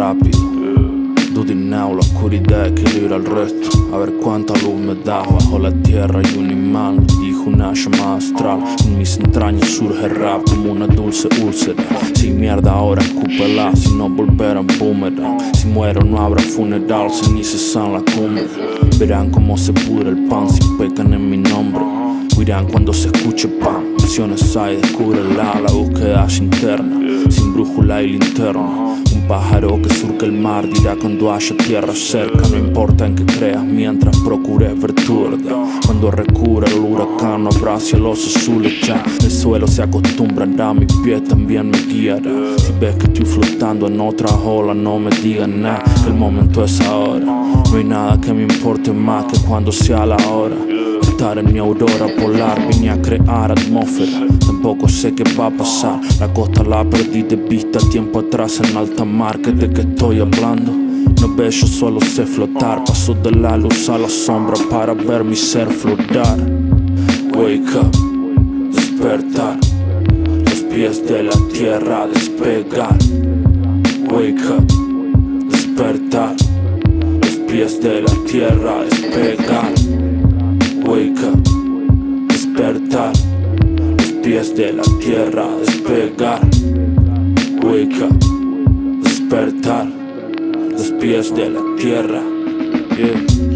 rápido. Dudineo, la oscuridad equilibra el resto. A ver cuánta luz me da. Bajo la tierra hay un imán, dijo una llama astral. En mis entrañas surge rap como una dulce úlcera. Si mierda ahora escúpela, si no volverán boomerang. Si muero no habrá funeral, cenizas en la cumbre. Verán cómo se pudre el pan si pecan en mi nombre. Huirán cuando se escuche pan. Visiones hay, descúbrela, la búsqueda es interna. Sin brújula y linterna. Un pájaro que surca el mar dirá cuando haya tierra cerca. No importa en qué creas mientras procures ver tu verdad. Cuando recubra el huracán no habrá cielos azules ya. El suelo se acostumbrará, mi pie también me guiará. Si ves que estoy flotando en otra ola no me digas nada, que el momento es ahora. No hay nada que me importe más que cuando sea la hora. Estar en mi aurora polar, vine a crear atmósfera. Tampoco sé qué va a pasar, la costa la perdí de vista tiempo atrás en alta mar. ¿Que de qué estoy hablando? No ves, yo solo sé flotar. Paso de la luz a la sombra para ver mi ser flotar. Wake up, despertar, los pies de la tierra despegar. Wake up, despertar, los pies de la tierra despegar. Wake up, despertar, los pies de la tierra despegar. Wake up, despertar, los pies de la tierra. Yeah.